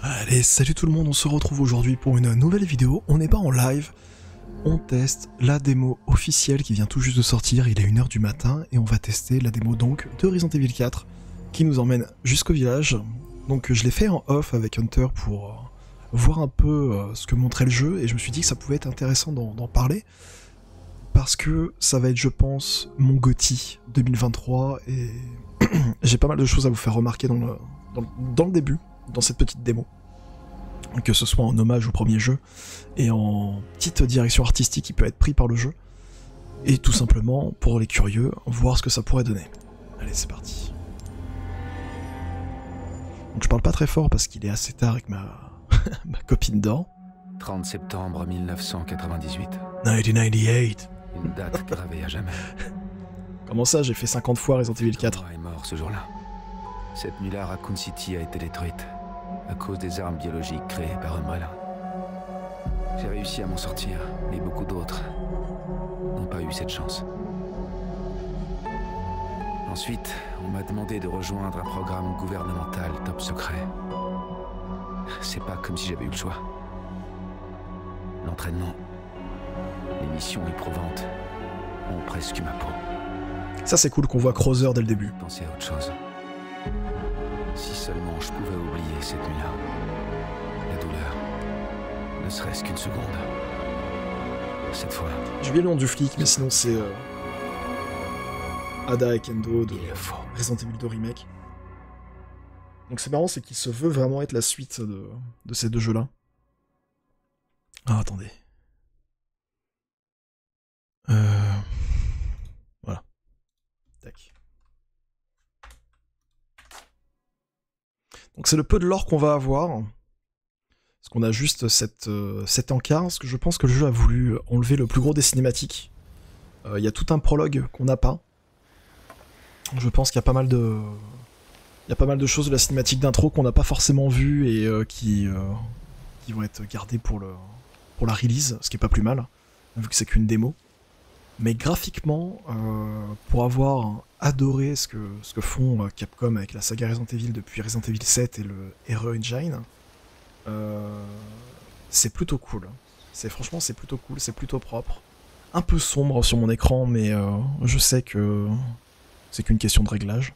Allez, salut tout le monde, on se retrouve aujourd'hui pour une nouvelle vidéo. On n'est pas en live, on teste la démo officielle qui vient tout juste de sortir. Il est 1h du matin et on va tester la démo donc de Resident Evil 4 qui nous emmène jusqu'au village. Donc je l'ai fait en off avec Hunter pour voir un peu ce que montrait le jeu et je me suis dit que ça pouvait être intéressant d'en parler parce que ça va être, je pense, mon GOTY 2023 et j'ai pas mal de choses à vous faire remarquer dans le début, dans cette petite démo. Que ce soit en hommage au premier jeu et en petite direction artistique qui peut être pris par le jeu, et tout simplement pour les curieux voir ce que ça pourrait donner. Allez, c'est parti. Donc je parle pas très fort parce qu'il est assez tard avec ma copine dort. 30 septembre 1998. 1998. Une date gravée à jamais. Comment ça, j'ai fait 50 fois Resident Evil 4? Est mort ce jour-là. Cette nuit-là, Raccoon City a été détruite à cause des armes biologiques créées par Umbrella. J'ai réussi à m'en sortir, mais beaucoup d'autres n'ont pas eu cette chance. Ensuite, on m'a demandé de rejoindre un programme gouvernemental top secret. C'est pas comme si j'avais eu le choix. L'entraînement, les missions éprouvantes ont presque eu ma peau. Ça c'est cool qu'on voit Krauser dès le début. Penser à autre chose. Si seulement je pouvais oublier cette nuit-là. La douleur. Ne serait-ce qu'une seconde. Cette fois. J'ai oublié le nom du flic, mais sinon c'est Ada et Kendo de Resident Evil 2 Remake. Donc c'est marrant, c'est qu'il se veut vraiment être la suite de ces deux jeux-là. Ah, attendez. Voilà. Tac. Donc c'est le peu de lore qu'on va avoir. Parce qu'on a juste cet encart, parce que je pense que le jeu a voulu enlever le plus gros des cinématiques. Il y a tout un prologue qu'on n'a pas. Je pense qu'il y a pas mal de... Il y a pas mal de choses de la cinématique d'intro qu'on n'a pas forcément vues et qui vont être gardées pour la release, ce qui est pas plus mal, vu que c'est qu'une démo. Mais graphiquement, pour avoir adoré ce que font Capcom avec la saga Resident Evil depuis Resident Evil 7 et le RE Engine, c'est plutôt cool. Franchement, c'est plutôt cool, c'est plutôt propre. Un peu sombre sur mon écran, mais je sais que c'est qu'une question de réglage.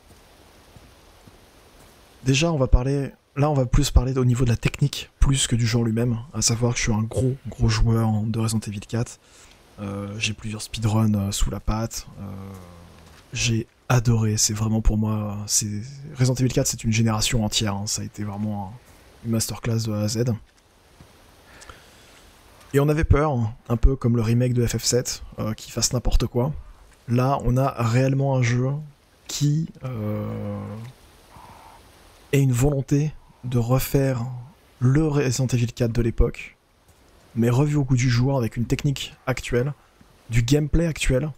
Déjà, on va plus parler au niveau de la technique, plus que du jeu en lui-même, à savoir que je suis un gros joueur de Resident Evil 4. J'ai plusieurs speedruns sous la patte. J'ai adoré, c'est vraiment pour moi... Resident Evil 4, c'est une génération entière, hein, ça a été vraiment une masterclass de A à Z. Et on avait peur, un peu comme le remake de FF7, qui fasse n'importe quoi. Là, on a réellement un jeu qui ait une volonté de refaire le Resident Evil 4 de l'époque, mais revu au goût du jour avec une technique actuelle, du gameplay actuel.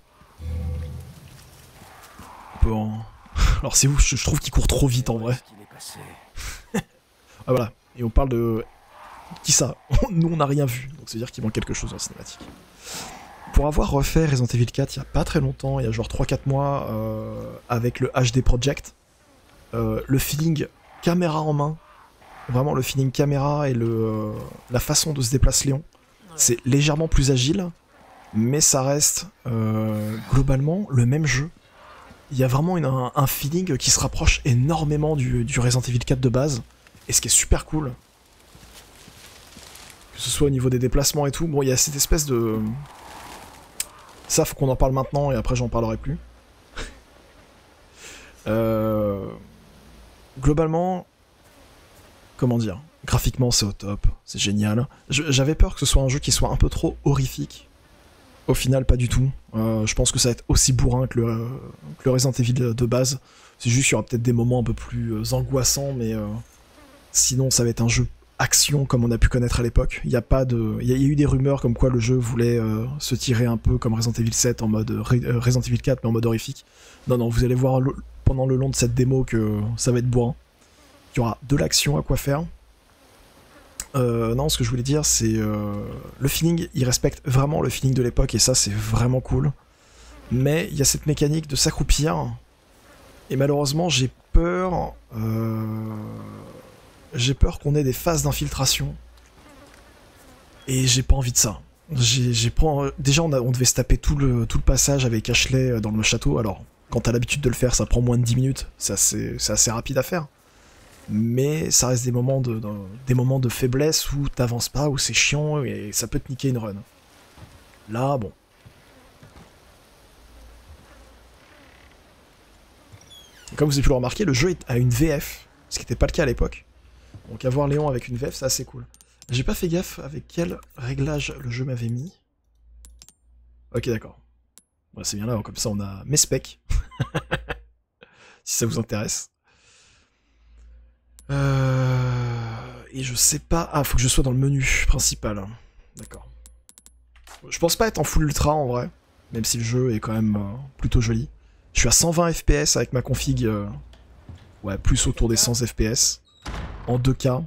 Alors c'est ouf, je trouve qu'il court trop vite en vrai. Ah voilà, et on parle de... Qui ça? Nous on n'a rien vu, donc c'est-à-dire qu'il manque quelque chose en cinématique. Pour avoir refait Resident Evil 4 il y a pas très longtemps, il y a genre 3-4 mois, avec le HD Project, le feeling caméra en main, vraiment le feeling caméra et la façon de se déplace Léon, c'est légèrement plus agile, mais ça reste globalement le même jeu. Il y a vraiment un feeling qui se rapproche énormément du Resident Evil 4 de base, et ce qui est super cool, que ce soit au niveau des déplacements et tout, bon il y a cette espèce de... Ça faut qu'on en parle maintenant et après j'en parlerai plus. Globalement, comment dire, graphiquement c'est au top, c'est génial. J'avais peur que ce soit un jeu qui soit un peu trop horrifique. Au final, pas du tout. Je pense que ça va être aussi bourrin que le Resident Evil de base. C'est juste qu'il y aura peut-être des moments un peu plus angoissants, mais sinon ça va être un jeu action comme on a pu connaître à l'époque. Il y a eu des rumeurs comme quoi le jeu voulait se tirer un peu comme Resident Evil 7 en mode Resident Evil 4 mais en mode horrifique. Non, vous allez voir pendant le long de cette démo que ça va être bourrin. Il y aura de l'action à quoi faire. Non, ce que je voulais dire, c'est le feeling, il respecte vraiment le feeling de l'époque et ça, c'est vraiment cool. Mais il y a cette mécanique de s'accroupir et malheureusement, j'ai peur j'ai peur qu'on ait des phases d'infiltration. Et j'ai pas envie de ça. Déjà, on devait se taper tout le passage avec Ashley dans le château. Alors, quand t'as l'habitude de le faire, ça prend moins de 10 minutes. C'est assez rapide à faire. Mais ça reste des moments de faiblesse où t'avances pas, où c'est chiant, et ça peut te niquer une run. Là, bon. Et comme vous avez pu le remarquer, le jeu a une VF, ce qui n'était pas le cas à l'époque. Donc avoir Léon avec une VF, c'est assez cool. J'ai pas fait gaffe avec quel réglage le jeu m'avait mis. Ok, d'accord. Bon, c'est bien là, comme ça on a mes specs. Si ça vous intéresse. Et je sais pas... Ah, faut que je sois dans le menu principal. D'accord. Je pense pas être en full ultra en vrai, même si le jeu est quand même plutôt joli. Je suis à 120 FPS avec ma config... ouais, plus autour des 100 FPS. En 2K.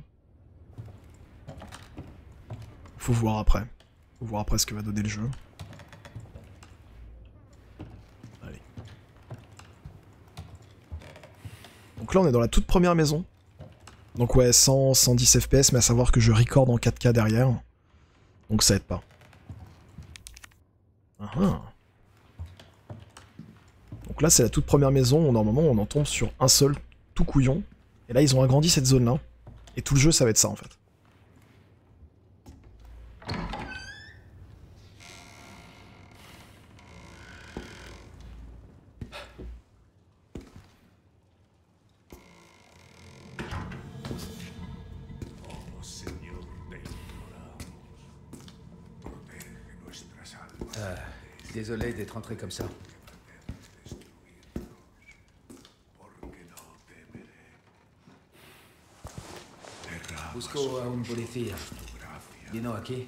Faut voir après. Faut voir après ce que va donner le jeu. Allez. Donc là, on est dans la toute première maison. Donc ouais, 100, 110 FPS, mais à savoir que je record en 4K derrière. Donc ça aide pas. Donc là, c'est la toute première maison où normalement on en tombe sur un seul tout couillon. Et là, ils ont agrandi cette zone-là. Et tout le jeu, ça va être ça en fait. Désolé d'être entré comme ça. Busco a un policía. Vino aquí.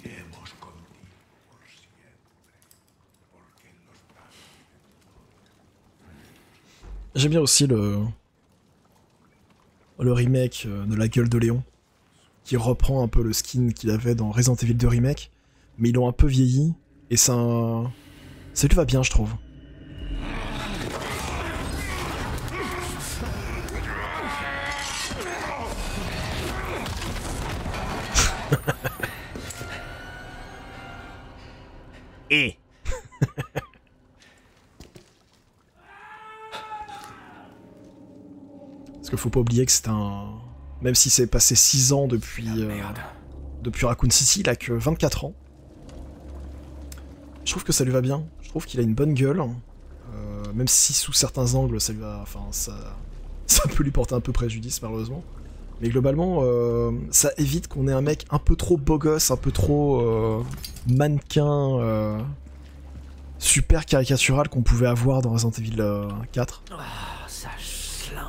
J'aime bien aussi le remake de la gueule de Léon, qui reprend un peu le skin qu'il avait dans Resident Evil 2 Remake, mais ils l'ont un peu vieilli, et ça lui va bien, je trouve. Et parce qu'il faut pas oublier que c'est un... Même si c'est passé 6 ans depuis Raccoon City, il a que 24 ans. Je trouve que ça lui va bien. Je trouve qu'il a une bonne gueule. Même si sous certains angles, ça lui va... Enfin, ça peut lui porter un peu préjudice, malheureusement. Mais globalement, ça évite qu'on ait un mec un peu trop beau gosse, un peu trop mannequin, super caricatural qu'on pouvait avoir dans Resident Evil 4. Ah, ça schlingue.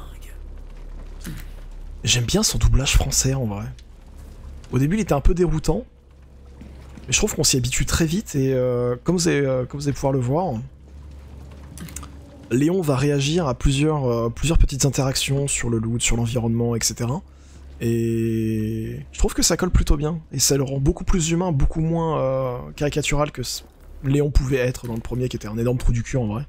J'aime bien son doublage français, en vrai. Au début, il était un peu déroutant. Mais je trouve qu'on s'y habitue très vite, et comme vous allez pouvoir le voir, Léon va réagir à plusieurs petites interactions sur le loot, sur l'environnement, etc. Et je trouve que ça colle plutôt bien, et ça le rend beaucoup plus humain, beaucoup moins caricatural que Léon pouvait être dans le premier, qui était un énorme trou du cul en vrai.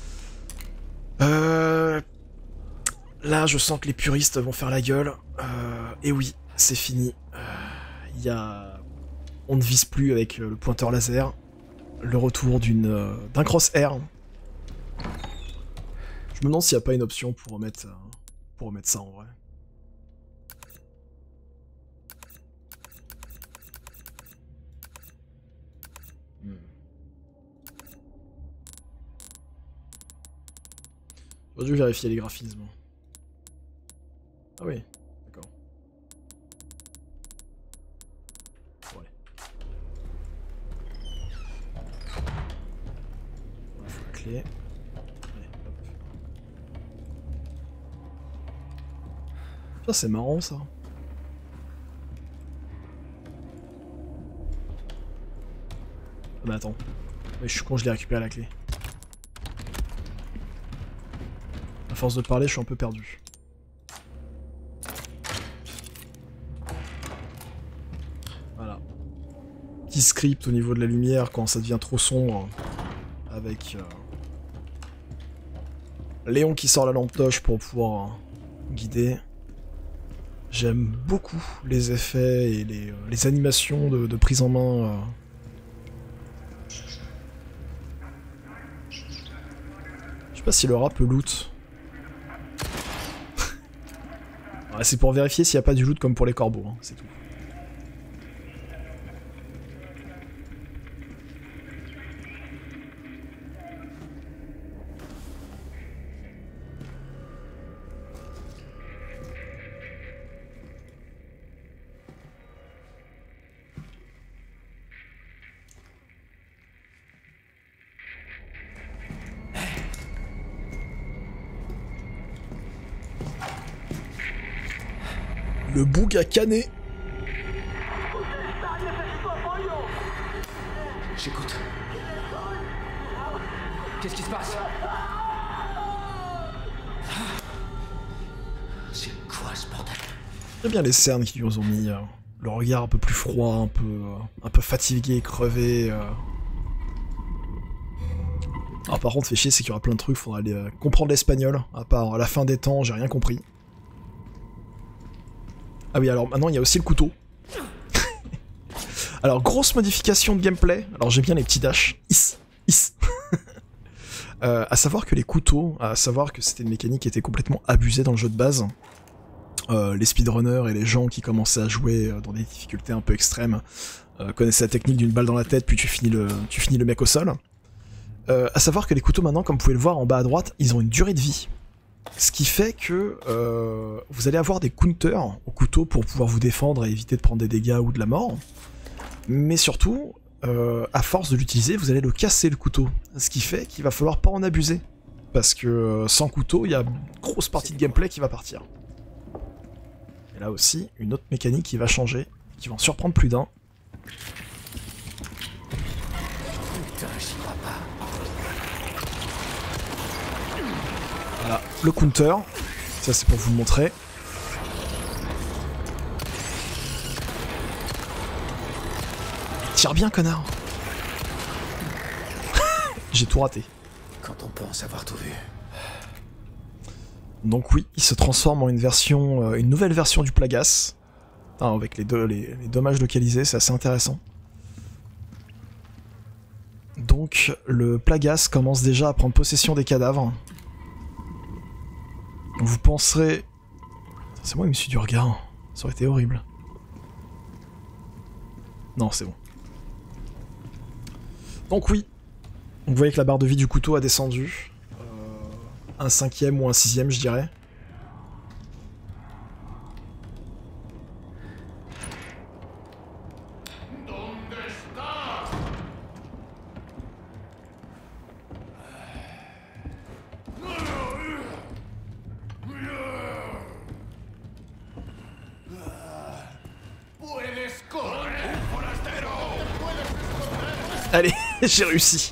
Là, je sens que les puristes vont faire la gueule. Et oui, c'est fini. On ne vise plus avec le pointeur laser. Le retour d'un crosshair. Je me demande s'il n'y a pas une option pour remettre ça en vrai. J'aurais dû vérifier les graphismes. Ah oui, d'accord. Bon, allez. Il faut la clé. Allez, hop. Ça c'est marrant ça. Ah bah attends. Mais je suis con, je l'ai récupéré la clé. À force de parler, je suis un peu perdu. Voilà. Petit script au niveau de la lumière quand ça devient trop sombre. Avec Léon qui sort la lampe torche pour pouvoir guider. J'aime beaucoup les effets et les animations de prise en main. Je sais pas si le rat peut loot. Ouais, c'est pour vérifier s'il n'y a pas du loot comme pour les corbeaux, hein, c'est tout. Le boug a canné. J'écoute. Qu'est-ce qui se passe? C'est quoi ce bordel? J'aime bien les cernes qui nous ont mis le regard un peu plus froid, un peu fatigué, crevé. Alors par contre, fait chier, c'est qu'il y aura plein de trucs, faudra aller comprendre l'espagnol. À part à la fin des temps, j'ai rien compris. Ah oui, alors maintenant il y a aussi le couteau. Alors grosse modification de gameplay. Alors j'aime bien les petits dashs. À savoir que les couteaux, à savoir que c'était une mécanique qui était complètement abusée dans le jeu de base. Les speedrunners et les gens qui commençaient à jouer dans des difficultés un peu extrêmes connaissaient la technique d'une balle dans la tête puis tu finis le mec au sol. À savoir que les couteaux maintenant, comme vous pouvez le voir en bas à droite, ils ont une durée de vie. Ce qui fait que vous allez avoir des counters au couteau pour pouvoir vous défendre et éviter de prendre des dégâts ou de la mort. Mais surtout, à force de l'utiliser, vous allez le casser le couteau. Ce qui fait qu'il va falloir pas en abuser. Parce que sans couteau, il y a une grosse partie de gameplay qui va partir. Et là aussi, une autre mécanique qui va changer, qui va en surprendre plus d'un. Putain, j'y crois pas. Voilà, le counter, ça c'est pour vous le montrer. Tire bien, connard. J'ai tout raté. Quand on pense avoir tout vu. Donc oui, il se transforme en une nouvelle version du Plagas. Ah, avec les dommages localisés, c'est assez intéressant. Donc le Plagas commence déjà à prendre possession des cadavres. Vous penserez... C'est moi qui me suis du regard. Ça aurait été horrible. Non, c'est bon. Donc oui. Vous voyez que la barre de vie du couteau a descendu. Un 5e ou un 6e, je dirais. Allez, j'ai réussi.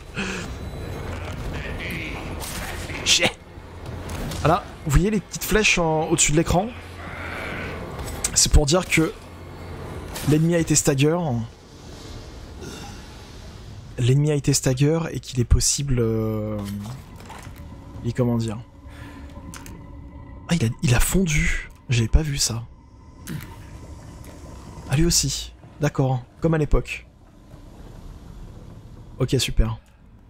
Chier. Voilà, vous voyez les petites flèches au-dessus de l'écran? C'est pour dire que l'ennemi a été stagger. L'ennemi a été stagger et qu'il est possible... Et comment dire? Ah, il a fondu. J'avais pas vu ça. Ah, lui aussi. D'accord, comme à l'époque. Ok, super.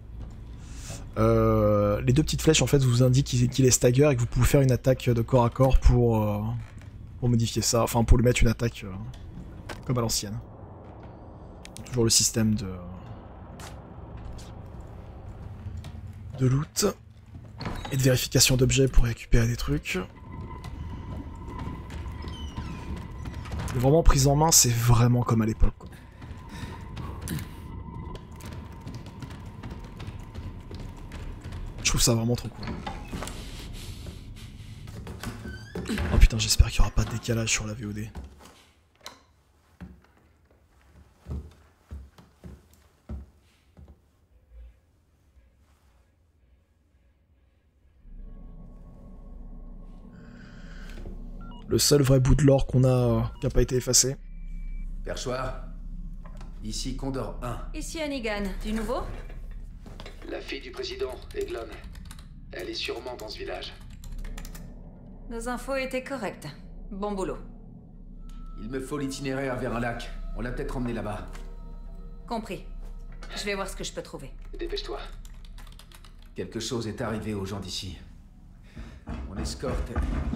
Les deux petites flèches en fait vous indiquent qu'il est stagger et que vous pouvez faire une attaque de corps à corps pour modifier ça, enfin pour lui mettre une attaque comme à l'ancienne. Toujours le système de loot et de vérification d'objets pour récupérer des trucs. Mais vraiment prise en main, c'est vraiment comme à l'époque. Je trouve ça vraiment trop cool. Oh putain, j'espère qu'il n'y aura pas de décalage sur la VOD. Le seul vrai bout de lore qu'on a qui n'a pas été effacé. Perchoir. Ici Condor 1. Ici Hannigan, du nouveau? La fille du président, Eglon. Elle est sûrement dans ce village. Nos infos étaient correctes. Bon boulot. Il me faut l'itinéraire vers un lac. On l'a peut-être emmené là-bas. Compris. Je vais voir ce que je peux trouver. Dépêche-toi. Quelque chose est arrivé aux gens d'ici. Mon escorte...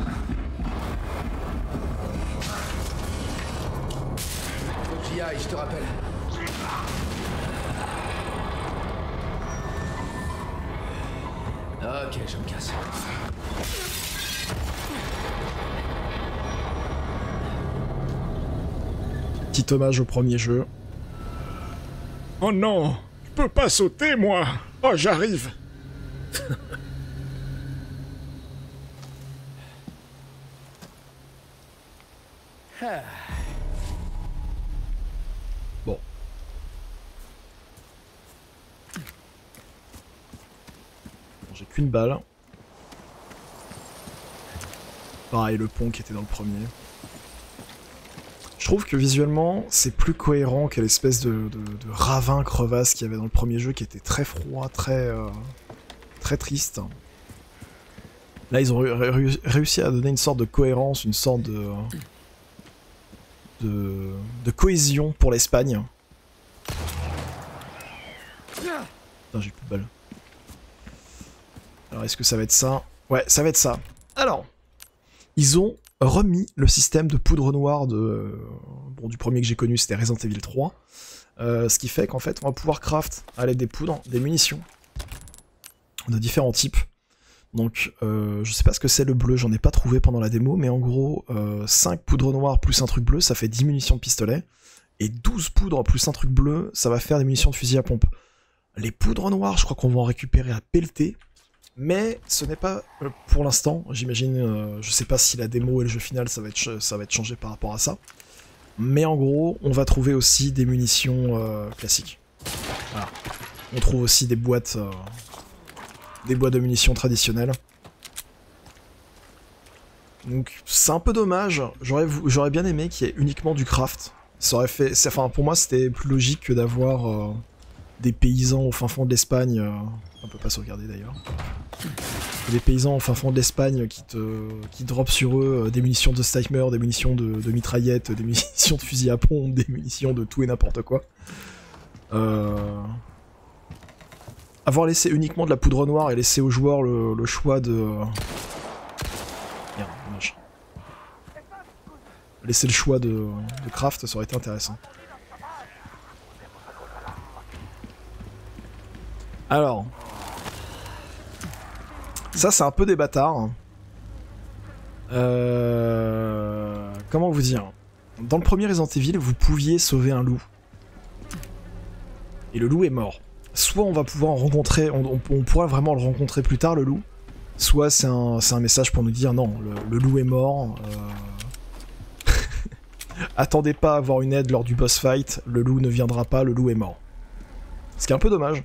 Faut que j'y aille, je te rappelle. Ok, je me casse. Petit hommage au premier jeu. Oh non, je peux pas sauter, moi. Oh, j'arrive. Bon. J'ai qu'une balle. Pareil, le pont qui était dans le premier. Je trouve que visuellement, c'est plus cohérent que l'espèce de ravin crevasse qu'il y avait dans le premier jeu, qui était très froid, très triste. Là, ils ont réussi à donner une sorte de cohérence, une sorte de cohésion pour l'Espagne. Putain, j'ai plus de balles. Alors, est-ce que ça va être ça? Ouais, ça va être ça. Alors, ils ont remis le système de poudre noire bon, du premier que j'ai connu, c'était Resident Evil 3. Ce qui fait qu'en fait, on va pouvoir craft à l'aide des poudres, des munitions de différents types. Donc, je sais pas ce que c'est le bleu, j'en ai pas trouvé pendant la démo, mais en gros, 5 poudres noires plus un truc bleu, ça fait 10 munitions de pistolet, et 12 poudres plus un truc bleu, ça va faire des munitions de fusil à pompe. Les poudres noires, je crois qu'on va en récupérer à pelleter, mais ce n'est pas pour l'instant, j'imagine, je sais pas si la démo et le jeu final ça va être changé par rapport à ça, mais en gros, on va trouver aussi des munitions classiques. Voilà. On trouve aussi des boîtes de munitions traditionnelles. Donc c'est un peu dommage, j'aurais bien aimé qu'il y ait uniquement du craft. Ça aurait fait, enfin pour moi c'était plus logique que d'avoir des paysans au fin fond de l'Espagne, on peut pas sauvegarder d'ailleurs, des paysans au fin fond de l'Espagne qui dropent sur eux des munitions de Steimer, des munitions de mitraillettes, des munitions de fusil à pompe, des munitions de tout et n'importe quoi. Avoir laissé uniquement de la poudre noire et laisser aux joueurs le choix de... Merde, dommage. Laisser le choix de craft, ça aurait été intéressant. Alors... Ça, c'est un peu des bâtards. Comment vous dire? Dans le premier Resident Evil, vous pouviez sauver un loup. Et le loup est mort. Soit on va pouvoir en rencontrer, on pourra vraiment le rencontrer plus tard, le loup. Soit c'est un message pour nous dire non, le loup est mort. Attendez pas à avoir une aide lors du boss fight, le loup ne viendra pas, le loup est mort. Ce qui est un peu dommage.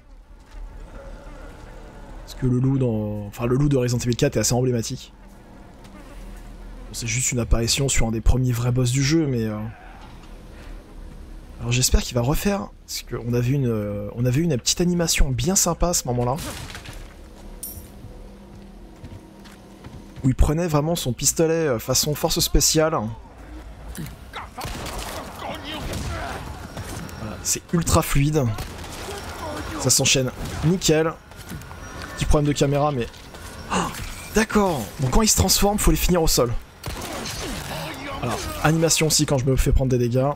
Parce que le loup le loup de Resident Evil 4 est assez emblématique. Bon, c'est juste une apparition sur un des premiers vrais boss du jeu, mais... Alors j'espère qu'il va refaire, parce qu'on avait une petite animation bien sympa à ce moment-là. Où il prenait vraiment son pistolet façon force spéciale. Voilà, c'est ultra fluide. Ça s'enchaîne nickel. Petit problème de caméra, mais... Oh, d'accord. Donc quand il se transforme, faut les finir au sol. Alors, animation aussi quand je me fais prendre des dégâts.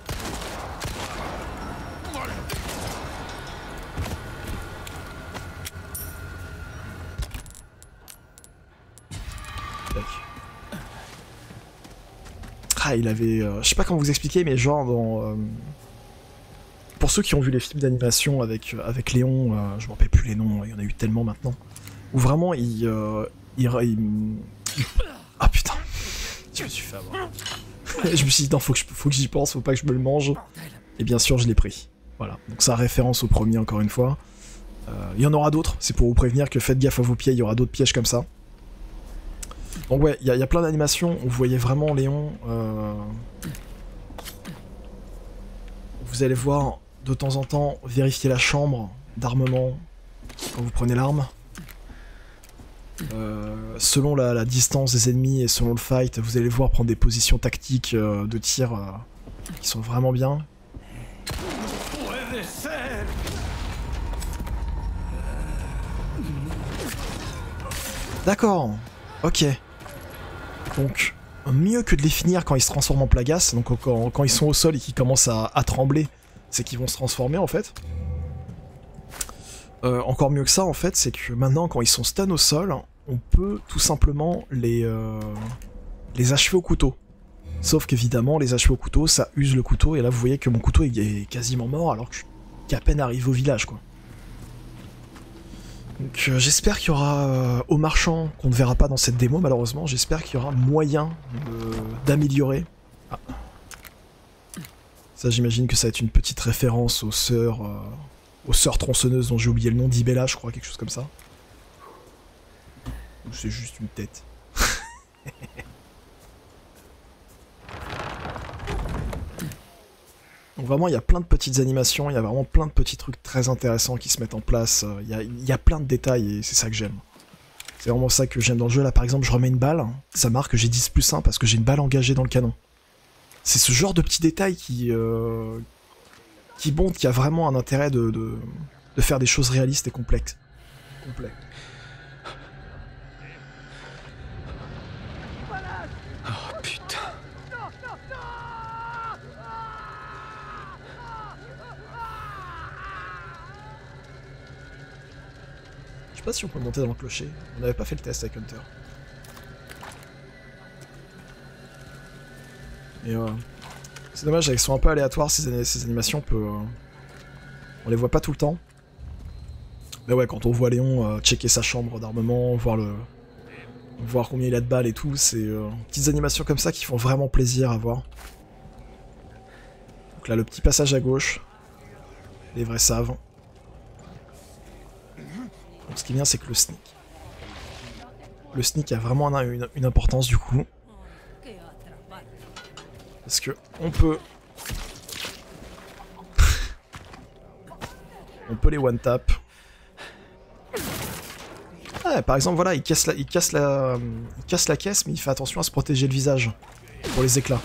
Ah, il avait... je sais pas comment vous expliquer, mais genre dans... pour ceux qui ont vu les films d'animation avec Léon, je me rappelle plus les noms, il y en a eu tellement maintenant, où vraiment ah putain, je me suis fait avoir. Je me suis dit non, faut que j'y pense, faut pas que je me le mange. Et bien sûr je l'ai pris. Voilà, donc ça référence au premier encore une fois. Il y en aura d'autres, c'est pour vous prévenir que faites gaffe à vos pieds, il y aura d'autres pièges comme ça. Donc ouais, il y a plein d'animations où vous voyez vraiment Léon. Vous allez voir de temps en temps vérifier la chambre d'armement quand vous prenez l'arme. selon la distance des ennemis et selon le fight, vous allez voir prendre des positions tactiques de tir qui sont vraiment bien. D'accord, ok. Donc, mieux que de les finir quand ils se transforment en plagas, donc quand ils sont au sol et qu'ils commencent à trembler, c'est qu'ils vont se transformer en fait. Encore mieux que ça en fait, c'est que maintenant quand ils sont stun au sol, on peut tout simplement les achever au couteau. Sauf qu'évidemment, les achever au couteau, ça use le couteau, et là vous voyez que mon couteau est quasiment mort alors que je suis à peine arrivé au village quoi. Donc j'espère qu'il y aura, au marchand, qu'on ne verra pas dans cette démo malheureusement, j'espère qu'il y aura moyen d'améliorer. Ah. Ça j'imagine que ça va être une petite référence aux sœurs tronçonneuses dont j'ai oublié le nom, d'Ibella je crois, quelque chose comme ça. Ou c'est juste une tête. Donc vraiment il y a plein de petites animations, il y a vraiment plein de petits trucs très intéressants qui se mettent en place, il y a plein de détails et c'est ça que j'aime. C'est vraiment ça que j'aime dans le jeu. Là par exemple je remets une balle, ça marque que j'ai 10+1 parce que j'ai une balle engagée dans le canon. C'est ce genre de petits détails qui montre qu'il y a vraiment un intérêt de faire des choses réalistes et complexes. Oh putain. Je sais pas si on peut monter dans le clocher, on n'avait pas fait le test avec Hunter. Et c'est dommage, elles sont un peu aléatoires ces animations, on les voit pas tout le temps. Mais ouais, quand on voit Léon checker sa chambre d'armement, voir combien il a de balles et tout, c'est petites animations comme ça qui font vraiment plaisir à voir. Donc là, le petit passage à gauche, les vrais savent. Donc ce qui est bien, c'est que le sneak a vraiment une importance du coup. Parce que on peut les one tap. Ah, par exemple voilà, il casse la caisse, mais il fait attention à se protéger le visage pour les éclats.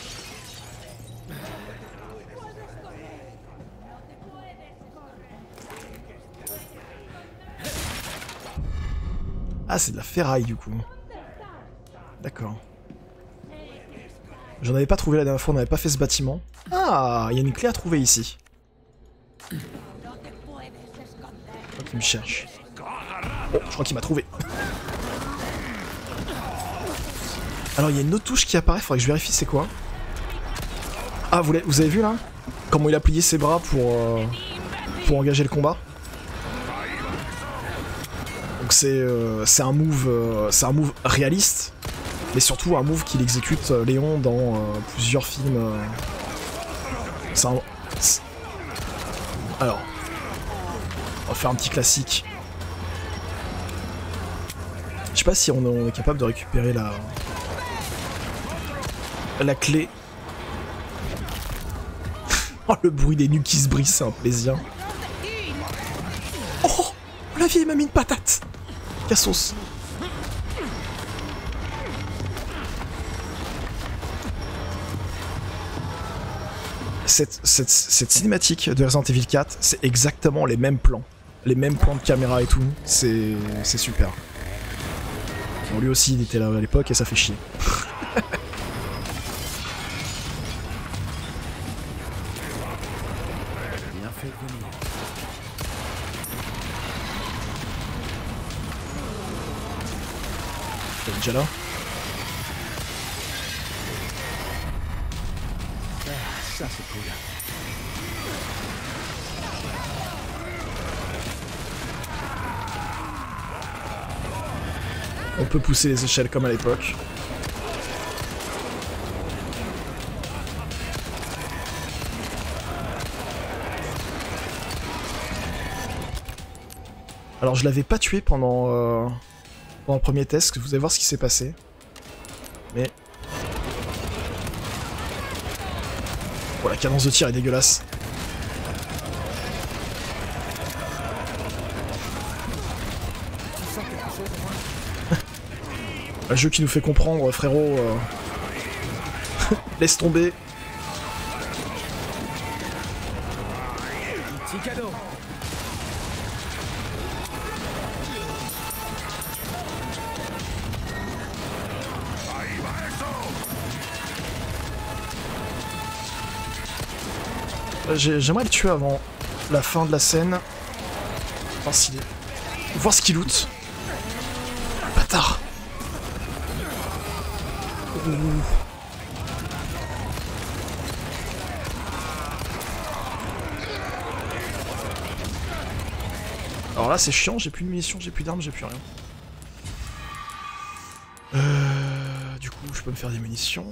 Ah, c'est de la ferraille du coup. D'accord. J'en avais pas trouvé la dernière fois, on n'avait pas fait ce bâtiment. Ah, il y a une clé à trouver ici. Je crois qu'il me cherche. Oh, je crois qu'il m'a trouvé. Alors, il y a une autre touche qui apparaît, faudrait que je vérifie c'est quoi. Ah, vous avez vu là? Comment il a plié ses bras pour engager le combat. Donc c'est un move réaliste. Mais surtout un move qu'il exécute Léon dans plusieurs films. Alors, on va faire un petit classique. Je sais pas si on est capable de récupérer la clé. Oh, le bruit des nus qui se brisent, c'est un plaisir. Oh, la vieille m'a mis une patate. Cassos. Cette cinématique de Resident Evil 4, c'est exactement les mêmes plans. Les mêmes plans de caméra et tout. C'est super. Bon, lui aussi, il était là à l'époque et ça fait chier. Bien fait de venir. T'es déjà là? Ça c'est cool. On peut pousser les échelles comme à l'époque. Alors je l'avais pas tué pendant le premier test, vous allez voir ce qui s'est passé. Mais... Oh, la cadence de tir est dégueulasse. Un jeu qui nous fait comprendre, frérot. Laisse tomber. Petit cadeau. J'aimerais le tuer avant la fin de la scène. Voir ce qu'il loot. Bâtard. Alors là c'est chiant, j'ai plus de munitions, j'ai plus d'armes, j'ai plus rien. Du coup je peux me faire des munitions.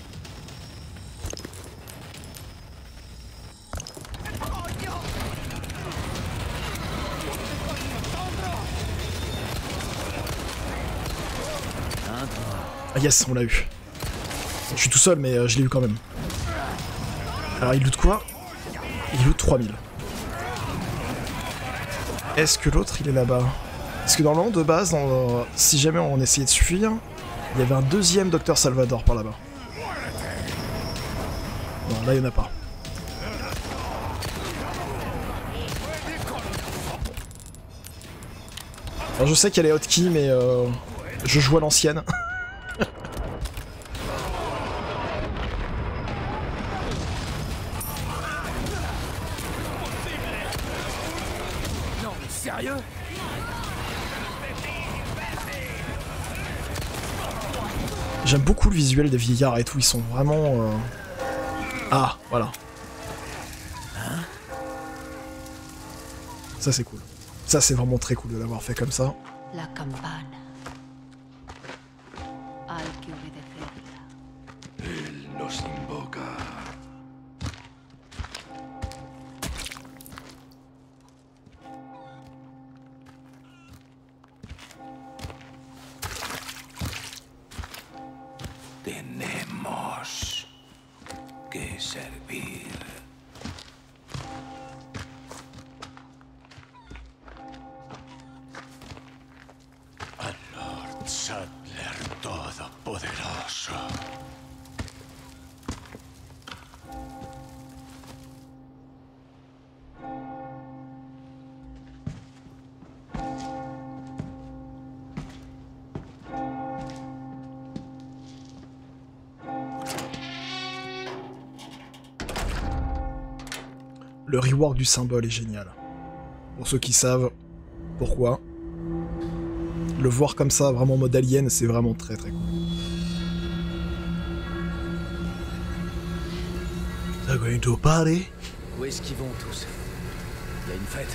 Ah yes, on l'a eu. Je suis tout seul mais je l'ai eu quand même. Alors il loot quoi? Il loot 3000. Est-ce que l'autre il est là-bas? Parce que normalement de base, si jamais on essayait de fuir, il y avait un deuxième Docteur Salvador par là-bas. Non, là il n'y en a pas. Alors je sais qu'il y a les hotkeys mais je joue à l'ancienne. Sérieux? J'aime beaucoup le visuel des vieillards et tout, ils sont vraiment... Ah, voilà. Ça c'est cool. Ça c'est vraiment très cool de l'avoir fait comme ça. La campana. Hay que obedecerla. Él nos invoca. Tenemos que servir. Al Lord Saddler Todopoderoso. Le rework du symbole est génial. Pour ceux qui savent pourquoi. Le voir comme ça, vraiment en mode alien, c'est vraiment très très cool. They're going to a party. Où est-ce qu'ils vont tous? Il y a une fête.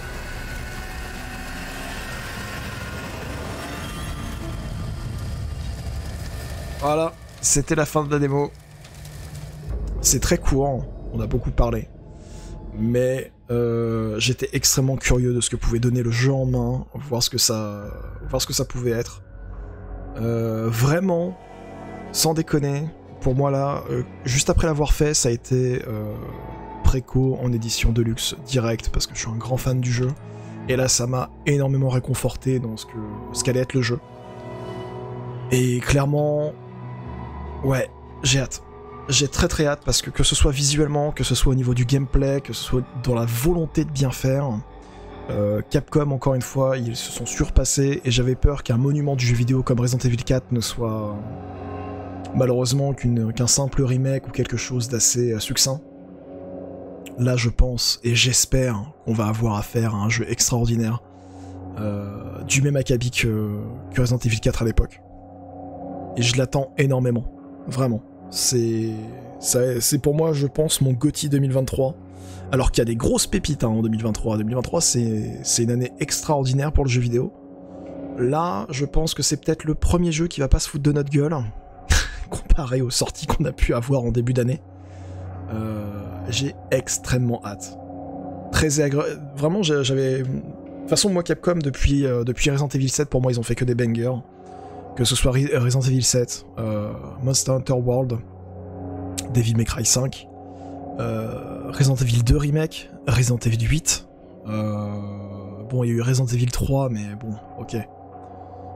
Voilà, c'était la fin de la démo. C'est très court, on a beaucoup parlé. Mais j'étais extrêmement curieux de ce que pouvait donner le jeu en main, voir ce que ça pouvait être. Vraiment, sans déconner, pour moi là, juste après l'avoir fait, ça a été préco en édition de luxe direct, parce que je suis un grand fan du jeu. Et là, ça m'a énormément réconforté dans ce qu'allait être le jeu. Et clairement, ouais, j'ai hâte. J'ai très très hâte parce que ce soit visuellement, que ce soit au niveau du gameplay, que ce soit dans la volonté de bien faire, Capcom, encore une fois, ils se sont surpassés et j'avais peur qu'un monument du jeu vidéo comme Resident Evil 4 ne soit malheureusement qu'un simple remake ou quelque chose d'assez succinct. Là, je pense et j'espère qu'on va avoir affaire à un jeu extraordinaire, du même acabit que Resident Evil 4 à l'époque. Et je l'attends énormément, vraiment. C'est pour moi, je pense, mon GOTY 2023. Alors qu'il y a des grosses pépites en 2023. 2023, c'est une année extraordinaire pour le jeu vidéo. Là, je pense que c'est peut-être le premier jeu qui va pas se foutre de notre gueule, comparé aux sorties qu'on a pu avoir en début d'année. J'ai extrêmement hâte. Vraiment, j'avais... De toute façon, moi, Capcom, depuis Resident Evil 7, pour moi, ils ont fait que des bangers. Que ce soit Resident Evil 7, Monster Hunter World, Devil May Cry 5, Resident Evil 2 Remake, Resident Evil 8, bon il y a eu Resident Evil 3 mais bon ok.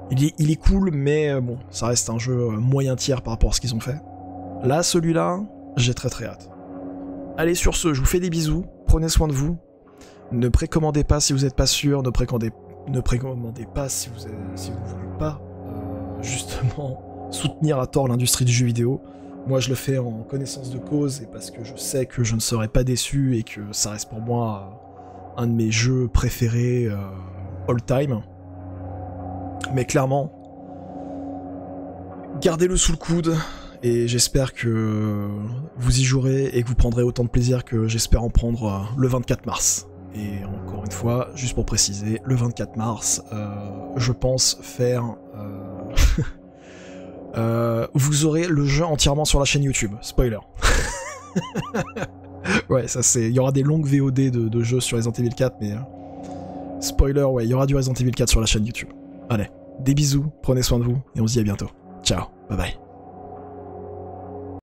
Il est cool, mais bon, ça reste un jeu moyen tiers par rapport à ce qu'ils ont fait. Là, celui-là, j'ai très hâte. Allez, sur ce, je vous fais des bisous, prenez soin de vous. Ne précommandez pas si vous n'êtes pas sûr, ne précommandez pas si vous ne voulez pas justement soutenir à tort l'industrie du jeu vidéo. Moi je le fais en connaissance de cause et parce que je sais que je ne serai pas déçu et que ça reste pour moi un de mes jeux préférés all time. Mais clairement, gardez-le sous le coude et j'espère que vous y jouerez et que vous prendrez autant de plaisir que j'espère en prendre le 24 mars. Et encore une fois, juste pour préciser, le 24 mars, je pense faire... vous aurez le jeu entièrement sur la chaîne YouTube, spoiler. Ouais, ça c'est... Il y aura des longues VOD de jeux sur Resident Evil 4, mais... spoiler, ouais, il y aura du Resident Evil 4 sur la chaîne YouTube. Allez, des bisous, prenez soin de vous, et on se dit à bientôt. Ciao, bye bye.